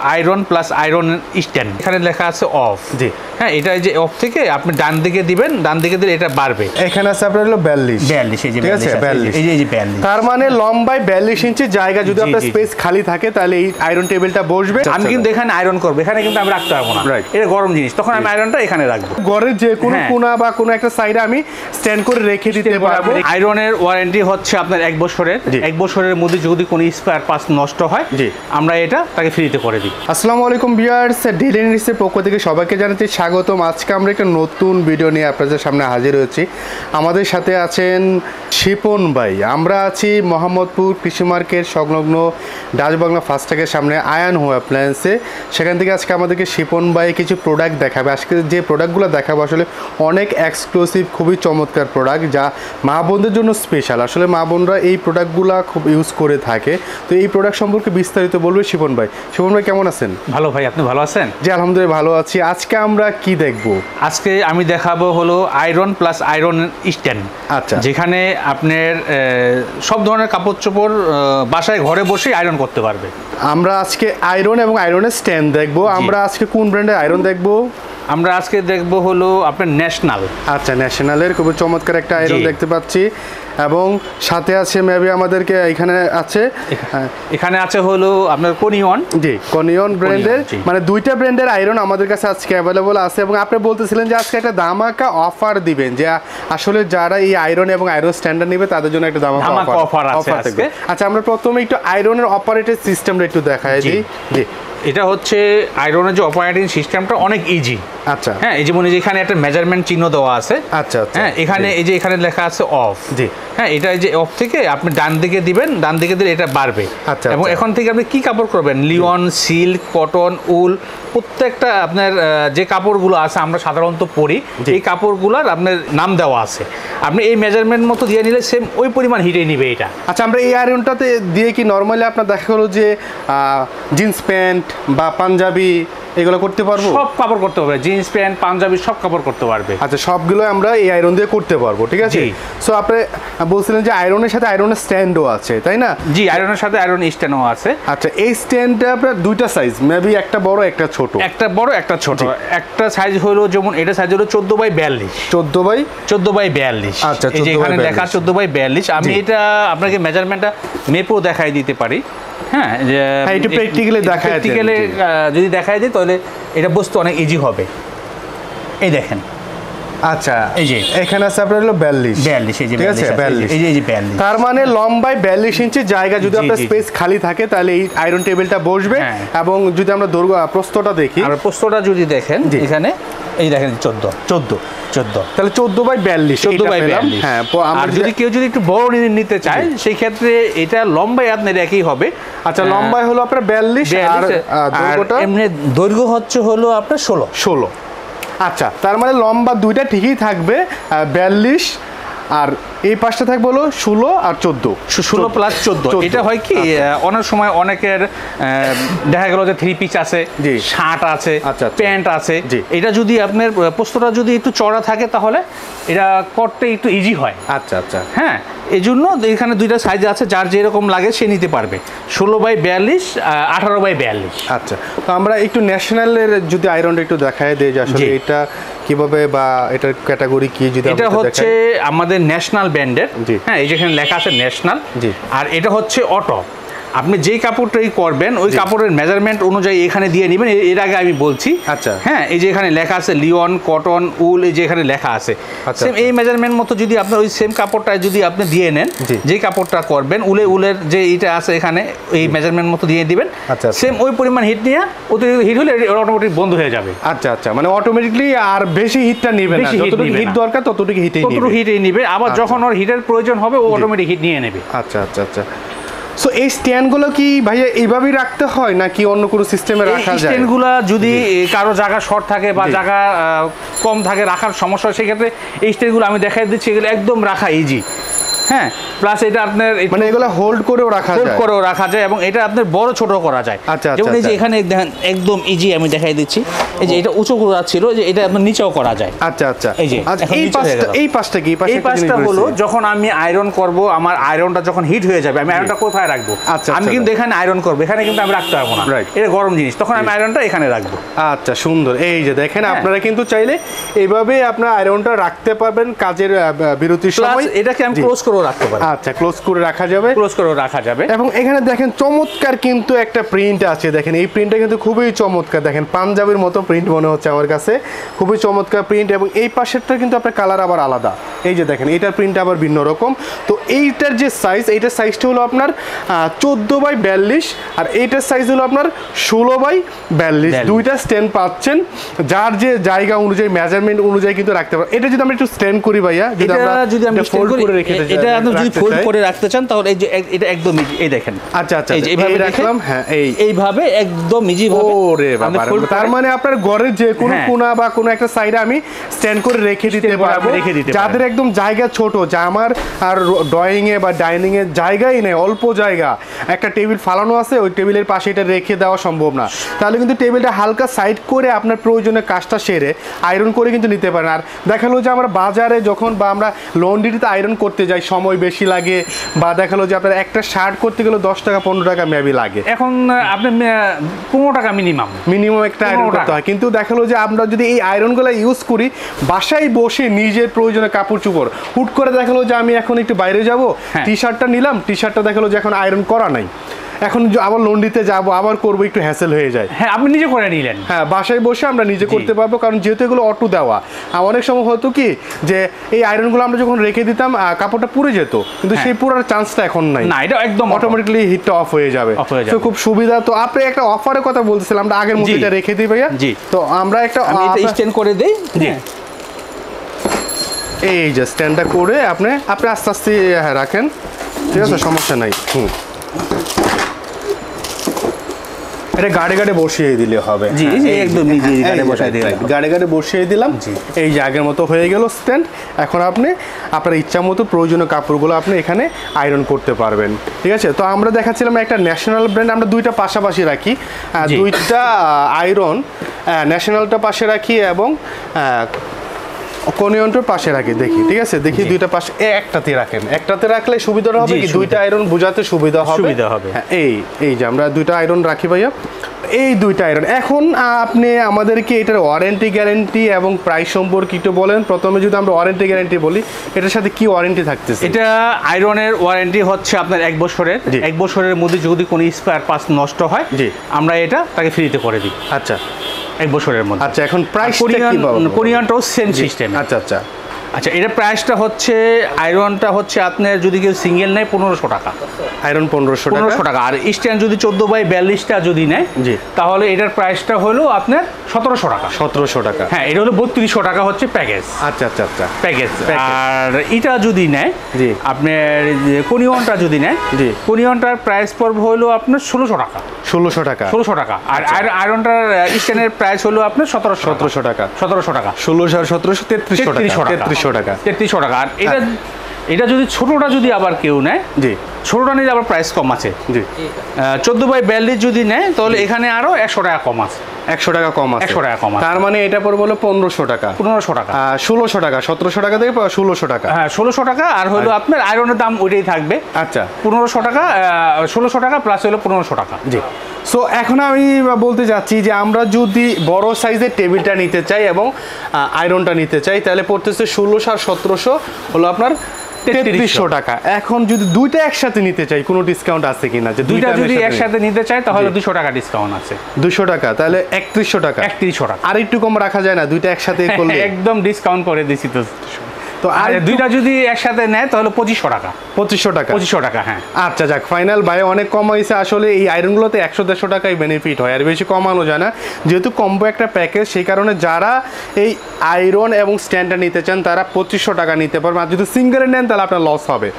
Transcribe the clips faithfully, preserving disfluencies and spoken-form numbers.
Iron plus iron stand, এখানে লেখা আছে অফ। জি হ্যাঁ, এটা যে অফ থেকে আপনি ডান দিকে দিবেন, ডান দিকে দিলে এটা বাড়বে। এখানে আছে আপনার হলো বিয়াল্লিশ বিয়াল্লিশ, এই যে ঠিক আছে বিয়াল্লিশ, এই যে এই যে বিয়াল্লিশ, তার মানে লম্বায় বিয়াল্লিশ ইঞ্চি জায়গা যদি আপনার স্পেস খালি থাকে তাহলে এই আয়রন টেবিলটা বসবে। আমি কিন্তু এখানে আয়রন করব, এখানে কিন্তু আমি রাখতে পারবো না, এটা গরম জিনিস, তখন আমি আয়রনটা এখানে রাখবো। ঘরের যে কোনো কোণা বা কোনো একটা সাইডে আমি স্ট্যান্ড করে রেখে দিতে পারবো। আয়রনের ওয়ারেন্টি হচ্ছে আপনার এক বছরের, এক বছরের মধ্যে যদি কোনো স্পেয়ার পার্টস নষ্ট হয় আমরা এটা তাকে ফ্রিতে করে দিই। আসসালামু আলাইকুম ভিউয়ার্স, ডেইলি নিউজের পক্ষ থেকে সবাইকে জানাতে স্বাগতম। আজকে আমরা একটা নতুন ভিডিও নিয়ে আপনাদের সামনে হাজির হয়েছি। আমাদের সাথে আছেন শিপন ভাই। আমরা আছি মোহাম্মদপুর কৃষি মার্কেট সংলগ্ন ডাচ বাংলা ফাস্ট্যাগের সামনে আয়ান হোম অ্যাপ্লায়েন্সে। সেখান থেকে আজকে আমাদেরকে শিপন ভাই কিছু প্রোডাক্ট দেখাবে। আজকে যে প্রোডাক্টগুলো দেখাবো আসলে অনেক এক্সক্লুসিভ, খুবই চমৎকার প্রোডাক্ট, যা মা বোনদের জন্য স্পেশাল। আসলে মা বোনরা এই প্রোডাক্টগুলো খুব ইউজ করে থাকে। তো এই প্রোডাক্ট সম্পর্কে বিস্তারিত বলবে শিপন ভাই। শিপন ভাই কেমন আছেন? ভালো ভাই, আপনি ভালো আছেন? জি আলহামদুলিল্লাহ ভালো আছি। আজকে আমরা কি দেখবো? আজকে আমি দেখাবো হলো আয়রন প্লাস আয়রন স্ট্যান্ড। আচ্ছা, যেখানে আপনার সব ধরনের কাপড় চোপড় বাসায় ঘরে বসে আয়রন করতে পারবে। আমরা আজকে আয়রন এবং আয়রনের স্ট্যান্ড দেখবো। আমরা আজকে কোন ব্র্যান্ডের আয়রন দেখবো? আমরা আজকে দেখবো হলো আপনার ন্যাশনাল। আচ্ছা, ন্যাশনালের খুবই চমৎকার একটা আয়রন দেখতে পাচ্ছি। এবং সাথে আছে মেবি আমাদেরকে এখানে আছে এখানে আছে হলো আপনার কোনিয়ন। জি, কোনিয়ন ব্র্যান্ডের, মানে দুইটা ব্র্যান্ডের আয়রন আমাদের কাছে আজকে অ্যাভেলেবল আছে। এবং আপনি বলতেছিলেন যে আজকে একটা ধামাকা অফার দিবেন, যে আসলে যারা এই আয়রন এবং আয়রন স্ট্যান্ডার্ড নেবে তাদের জন্য একটা ধামাকা অফার আছে আজকে। আচ্ছা, আমরা প্রথমে একটু আয়রনের অপারেটেড সিস্টেমটা একটু দেখাই দিই। জি, এটা হচ্ছে আয়রনের যে অপারেটিং সিস্টেমটা অনেক ইজি। আচ্ছা হ্যাঁ, এই যেমন এখানে একটা মেজারমেন্ট চিহ্ন দেওয়া আছে। আচ্ছা আচ্ছা, হ্যাঁ, এখানে এই যে এখানে লেখা আছে অফ। জি হ্যাঁ, এটা যে অফ থেকে আপনি ডান দিকে দিবেন, ডান দিকে দিলে এটা বাড়বে। আচ্ছা, এবং এখন থেকে আপনি কি কাপড় করবেন, লিওন, সিল্ক, কটন, উল, প্রত্যেকটা আপনার যে কাপড়গুলো আছে আমরা সাধারণত পরি, এই কাপড়গুলোর আপনার নাম দেওয়া আছে। আপনি এই মেজারমেন্ট মতো দিয়ে নিলে সেম ওই পরিমাণ হিটে নিবে এটা। আচ্ছা, আমরা এই আয়রনটাতে দিয়ে কি নর্মালি আপনার দেখা গেলো যে জিন্স প্যান্ট বা পাঞ্জাবি এগুলো করতে পারবো? সব কাপড় করতে পারবে, জিন্স প্যান্ট পাঞ্জাবি সব কাপড় করতে পারবে। আচ্ছা, সবগুলো আমরা এই আয়রন দিয়ে করতে পারবো, ঠিক আছে। সো আপনি বলছিলেন যে আয়রনের সাথে আয়রনের স্ট্যান্ডও আছে, তাই না? জি, আয়রনের সাথে আয়রন স্ট্যান্ডও আছে। আচ্ছা, এই স্ট্যান্ডটা আপনার দুইটা সাইজ, মেবি একটা বড় একটা ছোট। একটা বড় একটা ছোট। একটা সাইজ হলো যেমন এটা সাইজ হলো চোদ্দ বাই বিয়াল্লিশ। চোদ্দ বাই চোদ্দ বাই বিয়াল্লিশ। আচ্ছা, এখানে লেখা চোদ্দ বাই বিয়াল্লিশ। আমি এটা আপনাকে মেজারমেন্টটা মেপেও দেখাই দিতে পারি। হ্যাঁ, একটু প্র্যাকটিক্যালি দেখাই প্র্যাকটিক্যালি যদি দেখাই দিই তাহলে এটা বুঝতে অনেক ইজি হবে। এই দেখেন। আচ্ছা, এই যে এখানে আছে আপনার হলো বিয়াল্লিশ বিয়াল্লিশ, এই যে ঠিক আছে বিয়াল্লিশ, এই যে এই যে বিয়াল্লিশ, তার মানে লম্বায় বিয়াল্লিশ ইঞ্চি জায়গা যদি আপনার স্পেস খালি থাকে তাহলে এই আয়রন টেবিলটা বসবে। এবং যদি আমরা দৈর্ঘ্য প্রস্থটা দেখি, আর প্রস্থটা যদি দেখেন এখানে এই দেখেন চোদ্দ চোদ্দ চোদ্দ, তাহলে চোদ্দ বাই বিয়াল্লিশ, চোদ্দ বাই বিয়াল্লিশ। হ্যাঁ, আর যদি কেউ যদি একটু বড় নিতে চায় সেই ক্ষেত্রে এটা লম্বায় আপনার একই হবে। আচ্ছা, লম্বায় হলো আপনার বিয়াল্লিশ আর দৈর্ঘ্যটা এমনি দৈর্ঘ্য হচ্ছে হলো আপনার ষোলো ষোলো। আচ্ছা, তার মানে লম্বা দুইটা ঠিকই থাকবে, বিয়াল্লিশ, আর এই পাশটা থাকবে হলো ষোলো আর চোদ্দ, ষোলো প্লাস চোদ্দ। এটা হয় কি অনেক সময় অনেকের দেখা গেল যে থ্রি পিস আছে, শার্ট আছে, প্যান্ট আছে, এটা যদি আপনার পোস্তটা যদি একটু চড়া থাকে তাহলে এটা করতে একটু ইজি হয়। আচ্ছা আচ্ছা, হ্যাঁ, এই জন্য এখানে দুইটা সাইজ আছে, যার যেরকম লাগে সে নিতে পারবে। ষোলো বাই বিয়াল্লিশ, আঠারো বাই বিয়াল্লিশ। আচ্ছা, তো আমরা একটু ন্যাশনালের যদি আয়রনটা একটু দেখাই দিই যে আসলে এটা কিভাবে বা এটার ক্যাটাগরি কি। যদি এটা হচ্ছে আমাদের ন্যাশনাল ব্র্যান্ডের। হ্যাঁ, এই যেখানে লেখা আছে ন্যাশনাল। আর এটা হচ্ছে অটো। আপনি যেই কাপড়টাই করবেন ওই কাপড়ের মেজারমেন্ট অনুযায়ী এখানে দিয়ে নেবেন। এর আগে আমি বলছি। আচ্ছা, হ্যাঁ, এই যে এখানে লেখা আছে লিওন, কটন, উল, এই যে এখানে লেখা আছে সেম এই মেজারমেন্ট মতো যদি আপনার ওই সেম কাপড়টা যদি আপনি দিয়ে নেন, যে কাপড়টা করবেন উলে উলের যে এইটা আছে এখানে এই মেজারমেন্ট মতো দিয়ে দিবেন। সেম ওই পরিমাণ হিট নিয়ে অতিরিক্ত হিট হলে অটোমেটিক বন্ধ হয়ে যাবে। আচ্ছা আচ্ছা, মানে অটোমেটিকলি আর বেশি হিটটা নেবে না, যতটুকু হিট দরকার ততটুকু হিটই নেবে, ততটুকু হিটই নেবে। আবার যখন ওর হিটের প্রয়োজন হবে ও অটোমেটিক হিট নিয়ে নেবে। আচ্ছা আচ্ছা আচ্ছা। সো এই স্ট্যান্ডগুলো কি ভাইয়া এইভাবেই রাখতে হয় নাকি অন্য কোনো সিস্টেমে রাখা যায়? স্ট্যান্ডগুলো যদি কারো জায়গা শর্ট থাকে বা জায়গা কম থাকে রাখার সমস্যা হয়, সেক্ষেত্রে এই স্ট্যান্ডগুলো আমি দেখাই দিচ্ছি, এগুলো একদম রাখা ইজি। হ্যাঁ প্লাস এটা আপনার মানে এগুলো হোল্ড করেও রাখা যায়, হোল্ড করেও রাখা যায় এবং এটা আপনার বড় ছোট করা যায়। আচ্ছা যেমন এই যে এখানে দেখেন একদম ইজি আমি দেখাই দিচ্ছি, এই যে এটা উঁচু করা ছিল, যে এটা আপনার নিচেও করা যায়। আচ্ছা আচ্ছা এই যে এই পাশটা, এই পাশটা কি? এই পাশটা হলো যখন আমি আয়রন করব, আমার আয়রনটা যখন হিট হয়ে যাবে, আমি আয়রনটা কোথায় রাখবো? আমি কিন্তু এখানে আয়রন করবো, এখানে কিন্তু আমি রাখতে পারবো না, এটা গরম জিনিস, তখন আমি আয়রনটা এখানে রাখবো। আচ্ছা সুন্দর। এই যে দেখেন আপনারা কিন্তু চাইলে এইভাবে আপনার আয়রনটা রাখতে পারবেন কাজের বিরতির সময়। এটাকে আমি ক্লোজ করেও রাখতে পারি। আচ্ছা ক্লোজ করে রাখা যাবে, ক্লোজ করেও রাখা যাবে। এবং এখানে দেখেন চমৎকার কিন্তু একটা প্রিন্ট আছে, দেখেন এই প্রিন্টটা কিন্তু খুবই চমৎকার, দেখেন পাঞ্জাবির মতো প্রিন্ট মনে হচ্ছে আমার কাছে, খুবই চমৎকার প্রিন্ট। এবং এই পাশেরটা কিন্তু আপনার কালার আবার আলাদা, এই যে দেখেন এইটার প্রিন্ট আবার ভিন্ন রকম। তো এইটার যে সাইজ, এইটার সাইজটা হলো আপনার চোদ্দো বাই বিয়াল্লিশ, আর এইটার সাইজ হলো আপনার ষোলো বাই বিয়াল্লিশ। দুইটা স্ট্যান্ড পাচ্ছেন, যার যে জায়গা অনুযায়ী মেজারমেন্ট অনুযায়ী কিন্তু রাখতে পারেন। এটা যদি আমরা একটু স্ট্যান্ড করি ভাইয়া, যদি আমরা যদি আমি ফোল্ড করে রেখে দিই, এটা আপনি যদি ফোল্ড করে রাখতে চান তাহলে এই যে এটা একদম এই দেখেন। আচ্ছা আচ্ছা এইভাবে রাখলাম, হ্যাঁ এই এইভাবে একদম ইজি ভাবে। ওরে বাবা, তার মানে আপনার ঘরের যে কোনো কোণা বা কোনো একটা সাইডে আমি স্ট্যান্ড করে রেখে দিতে পারবো। যাদের একদম জায়গা ছোট, যা আমার আর ড্রয়িং এ বা ডাইনিং এর জায়গাই নেই, অল্প জায়গা, একটা টেবিল ফালানো আছে, ওই টেবিলের পাশে এটা রেখে দেওয়া সম্ভব না, তাহলে কিন্তু টেবিলটা হালকা সাইড করে আপনার প্রয়োজনে কাজটা সেরে আয়রন করে কিন্তু নিতে পারেন। আর দেখালো যে আমরা বাজারে যখন বা আমরা লন্ড্রিতে আয়রন করতে যাই সময় বেশি লাগে, বা দেখালো যে আপনার একটা শার্ট করতে গেলে দশ টাকা পনেরো টাকা মেবি লাগে, এখন আপনি পনেরো টাকা মিনিমাম মিনিমাম একটা আয়রন করতে হয়। কিন্তু দেখালো যে আমরা যদি এই আয়রনগুলো ইউজ করি বাসায় বসে নিজের প্রয়োজনে কাপড় চোপড়, হুট করে দেখালো যে আমি এখন একটু বাইরে যাব, টি শার্টটা নিলাম, টি শার্টটা দেখালো যে এখন আয়রন করা নাই, এখন আবার লন্ড্রিতে যাব আবার করবো, একটু হ্যাসেল হয়ে যায়। হ্যাঁ আপনি নিজে করে নিলেন, হ্যাঁ বাসায় বসে আমরা নিজে করতে পারবো, কারণ যেহেতু এগুলো অটো দেওয়া। অনেক সময় হতো কি যে এই আয়রনগুলো আমরা যখন রেখে দিতাম কাপড়টা পুড়ে যেত, কিন্তু সেই পুরার চান্সটা এখন নাই, না এটা একদম অটোমেটিক্যালি হিটটা অফ হয়ে যাবে, তো খুব সুবিধা। তো আপনি একটা অফারের কথা বলতেছিলাম, আমরা আগের মতো এটা রেখে দিই ভাইয়া। জি, তো আমরা একটা স্ট্যান্ড করে দেই। জি, এই যে স্ট্যান্ডটা করে আপনি আপনি আস্তে আস্তে রাখেন, ঠিক আছে, সমস্যা নাই। হুম, এটা গাড়ি গাড়ি বসিয়ে দিলে হবে। জি একদম নিজে গাড়ি বসিয়ে দিলাম, গাড়ি গাড়ি বসিয়ে দিলাম। এই যে আগের মতো হয়ে গেল স্ট্যান্ড। এখন আপনি আপনার ইচ্ছা মতো প্রয়োজনীয় কাপড়গুলো আপনি এখানে আয়রন করতে পারবেন, ঠিক আছে। তো আমরা দেখাচ্ছিলাম একটা ন্যাশনাল ব্র্যান্ড, আমরা দুইটা পাশাপাশি রাখি, দুইটা আয়রন, ন্যাশনালটা পাশে রাখি এবং কোনিয়নটার পাশে রাখি, দেখি, ঠিক আছে, দেখি দুইটা পাশে একটাতে রাখেন, একটাতে রাখলে সুবিধা হবে কি দুইটা আয়রন বোঝাতে সুবিধা হবে, সুবিধা হবে। এই এই যে আমরা দুইটা আয়রন রাখি ভাইয়া, এই দুইটা আয়রন। এখন আপনি আমাদেরকে এটার ওয়ারেন্টি গ্যারেন্টি এবং প্রাইস সম্পর্কে একটু বলেন। প্রথমে যদি আমরা ওয়ারেন্টি গ্যারেন্টি বলি, এটার সাথে কি ওয়ারেন্টি থাকতেছে? এটা আয়রনের ওয়ারেন্টি হচ্ছে আপনার এক বছরের, এক বছরের মধ্যে যদি কোনো স্পেয়ার পার্টস নষ্ট হয়, জি আমরা এটা তাকে ফ্রিতে করে দিই। আচ্ছা, এক বছরের মধ্যে। আচ্ছা, এখন প্রাইস কোরিয়ানটাও সেম সিস্টেম। আচ্ছা আচ্ছা আচ্ছা, এটা প্রাইসটা হচ্ছে আয়রনটা হচ্ছে আপনার যদি কেউ সিঙ্গেল নেয় পনেরোশো টাকা, আয়রন পনেরোশো পনেরোশো টাকা। আর স্ট্যান্ড যদি চোদ্দ বাই বিয়াল্লিশটা যদি নেয়, জি তাহলে এটার প্রাইসটা হলো আপনার সতেরোশো টাকা। সতেরোশো টাকা, হ্যাঁ এটা হলো বত্রিশশো টাকা হচ্ছে প্যাকেজ। আচ্ছা আচ্ছা আচ্ছা প্যাকেজ। আর এটা যদি নেয়, জি আপনার কোনিয়নটা যদি নেয়, জি কোনিয়নটার প্রাইস পড়বে হলো আপনার ষোলোশো টাকা। ষোলোশো টাকা, ষোলোশো টাকা। আর আয়রনটার স্ট্যান্ডের প্রাইস হলো আপনার সতেরোশো সতেরোশো টাকা, সতেরোশো টাকা, ষোলোশো আর সতেরোশো তেত্রিশশো টাকা, তেত্রিশশো টাকা, তেত্রিশশো টাকা। আর এটা এটা যদি ছোটটা যদি আবার কেউ নেয়, জি ছোটটা নিলে আবার প্রাইস কম আছে, জি চোদ্দ বাই বিয়াল্লিশ যদি নেয় তাহলে এখানে আরো একশো টাকা কম আছে, একশো টাকা কম আছে, একশো টাকা কম আছে। তার মানে এটা পড়বে হলো পনেরোশো টাকা, পনেরোশো টাকা, ষোলোশো টাকা, সতেরোশো টাকা থেকে ষোলোশো টাকা, হ্যাঁ ষোলোশো টাকা। আর হলো আপনার আয়রনের দাম ওইটাই থাকবে। আচ্ছা, পনেরোশো টাকা, ষোলোশো টাকা প্লাস হলো পনেরোশো টাকা। জি। সো এখন আমি বলতে যাচ্ছি যে আমরা যদি বড় সাইজের টেবিলটা নিতে চাই এবং আয়রনটা নিতে চাই, তাহলে পড়তেছে ষোলোশো আর সতেরোশো হলো আপনার তেত্রিশশো টাকা। এখন যদি দুইটা একসাথে নিতে চাই, কোনো ডিসকাউন্ট আছে কিনা? যে দুইটা যদি একসাথে নিতে চাই তাহলে দুশো টাকা ডিসকাউন্ট আছে। দুশো টাকা, তাহলে একত্রিশশো টাকা, একত্রিশশো টাকা। আর একটু কম রাখা যায় না দুইটা একসাথে করলে? একদম ডিসকাউন্ট করে দিছি তো। তো আর দুইটা যদি একসাথে নেয় তাহলে পঁচিশশো টাকা, পঁচিশশো টাকা, পঁচিশশো টাকা। হ্যাঁ আচ্ছা, যাক ফাইনাল ভাই অনেক কমাইছে। আসলে এই আয়রনগুলোতে একশো দেড়শো টাকায় বেনিফিট হয়, আর বেশি কমানো যায় না, যেহেতু কম্বো একটা প্যাকেজ। সেই কারণে যারা এই আয়রন এবং স্ট্যান্ডটা নিতে চান তারা পঁচিশশো টাকা নিতে পারবেন। আর যদি সিঙ্গেলে নেন তাহলে আপনার লস হবে।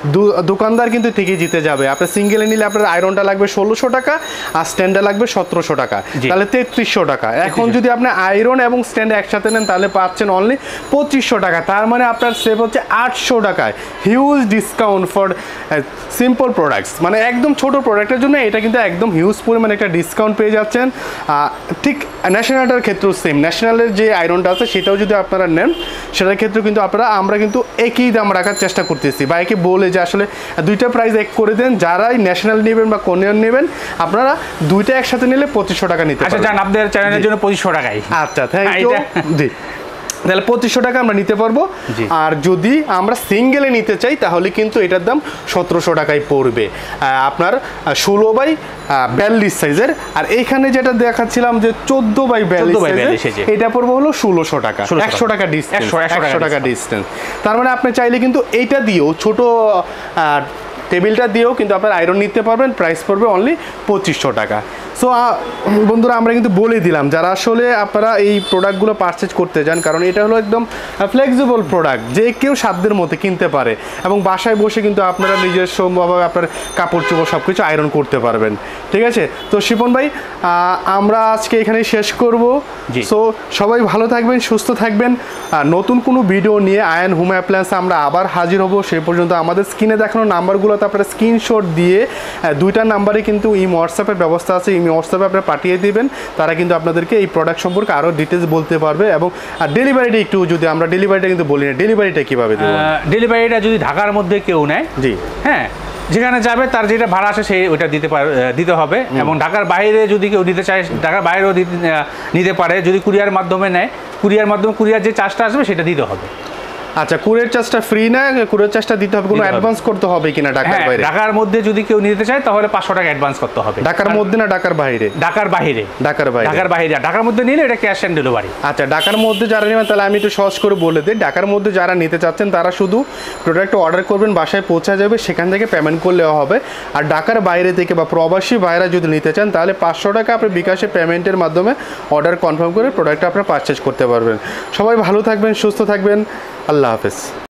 দোকানদার কিন্তু ঠিকই জিতে যাবে। আপনার সিঙ্গেলে নিলে আপনার আয়রনটা লাগবে ষোলোশো টাকা আর স্ট্যান্ডটা লাগবে সতেরোশো টাকা, তাহলে তেত্রিশশো টাকা। এখন যদি আপনি আয়রন এবং স্ট্যান্ড একসাথে নেন তাহলে পাচ্ছেন অনলি পঁচিশশো টাকা, তার মানে আপনার সেভ হচ্ছে আটশো টাকায়। Huge discount for simple products, মানে একদম ছোট প্রোডাক্টের জন্য এটা কিন্তু একদম হিউজ পরিমাণে একটা ডিসকাউন্ট পেয়ে যাচ্ছেন। ঠিক ন্যাশনালটার ক্ষেত্রেও সেম, ন্যাশনালের যে আয়রনটা আছে সেটাও যদি আপনারা নেন সেটার ক্ষেত্রে কিন্তু আপনারা আমরা কিন্তু একই দাম রাখার চেষ্টা করতেছি, বা একে বলে যে আসলে দুইটা প্রাইস এক করে দেন, যারাই ন্যাশনাল নেবেন বা কোনিয়ন নেবেন আপনারা দুইটা একসাথে নিলে পঁচিশশো টাকা নিতে আচ্ছা জান, আপনাদের চ্যানেলের জন্য পঁচিশশো টাকাই। আচ্ছা থ্যাংক ইউ। জি, তাহলে পঁচিশশো টাকা আমরা নিতে পারবো। আর যদি আমরা সিঙ্গেলে নিতে চাই তাহলে কিন্তু এটার দাম সতেরোশো টাকায় পড়বে, আপনার ষোলো বাই বিয়াল্লিশ সাইজের। আর এইখানে যেটা দেখাচ্ছিলাম যে চোদ্দ বাই বিয়াল্লিশ সাইজের, এটা পড়বে হলো ষোলোশো টাকা, একশো টাকা ডিসটেন্স, একশো টাকা ডিসটেন্স। তার মানে আপনি চাইলে কিন্তু এইটা দিয়েও ছোট টেবিলটা দিয়েও কিন্তু আপনার আয়রন নিতে পারবেন, প্রাইস পড়বে অনলি পঁচিশশো টাকা। সো বন্ধুরা আমরা কিন্তু বলে দিলাম যারা আসলে আপনারা এই প্রোডাক্টগুলো পারচেজ করতে যান, কারণ এটা হলো একদম ফ্লেক্সিবল প্রোডাক্ট, যে কেউ সাধ্যের মধ্যে কিনতে পারে এবং বাসায় বসে কিন্তু আপনারা নিজস্বভাবে আপনার কাপড় চোপড় সব কিছু আয়রন করতে পারবেন। ঠিক আছে, তো শিপন ভাই আমরা আজকে এখানেই শেষ করব। সো সবাই ভালো থাকবেন, সুস্থ থাকবেন। নতুন কোনো ভিডিও নিয়ে আয়ান হোম অ্যাপ্লায়েন্স আমরা আবার হাজির হব। সেই পর্যন্ত আমাদের স্ক্রিনে দেখানো নাম্বারগুলোতে আপনারা স্ক্রিনশট দিয়ে দুইটা নাম্বারে কিন্তু এই হোয়াটসঅ্যাপের ব্যবস্থা আছে, এই হোয়াটসঅ্যাপে আপনারা পাঠিয়ে দিবেন, তারা কিন্তু আপনাদেরকে এই প্রোডাক্ট সম্পর্কে আরও ডিটেলস বলতে পারবে। এবং ডেলিভারিটা একটু যদি আমরা ডেলিভারিটা কিন্তু বলি না, ডেলিভারিটা কীভাবে দেবো? ডেলিভারিটা যদি ঢাকার মধ্যে কেউ নেয়, জি হ্যাঁ, যেখানে যাবে তার যেটা ভাড়া আসে সেই ওইটা দিতে পারে, দিতে হবে। এবং ঢাকার বাইরে যদি কেউ নিতে চায় ঢাকার বাইরেও নিতে পারে, যদি কুরিয়ার মাধ্যমে নেয় কুরিয়ার মাধ্যমে কুরিয়ার যে চার্জটা আসবে সেটা দিতে হবে। আচ্ছা, কুরিয়ার চার্জটা ফ্রি না, কুরিয়ার চার্জটা দিতে হবে, কোনো অ্যাডভান্স করতে হবে কিনা ঢাকার বাইরে? ঢাকার মধ্যে যদি কেউ নিতে চায় তাহলে পাঁচশো টাকা অ্যাডভান্স করতে হবে। ঢাকার মধ্যে না ঢাকার বাইরে? ঢাকার বাইরে। ঢাকার বাইরে, ঢাকার বাইরে। ঢাকার মধ্যে নিলে এটা ক্যাশ অন ডেলিভারি। আচ্ছা, ঢাকার মধ্যে যারা নেবেন তাহলে আমি একটু সহজ করে বলে দিই। ঢাকার মধ্যে যারা নিতে চাচ্ছেন তারা শুধু প্রোডাক্ট অর্ডার করবেন, বাসায় পৌঁছা যাবে, সেখান থেকে পেমেন্ট করলেও হবে। আর ঢাকার বাইরে থেকে বা প্রবাসী বাইরে যদি নিতে চান তাহলে পাঁচশো টাকা আপনি বিকাশে পেমেন্টের মাধ্যমে অর্ডার কনফার্ম করে প্রোডাক্টটা আপনারা পারচেজ করতে পারবেন। সবাই ভালো থাকবেন, সুস্থ থাকবেন, আল্লাহ হাফেজ।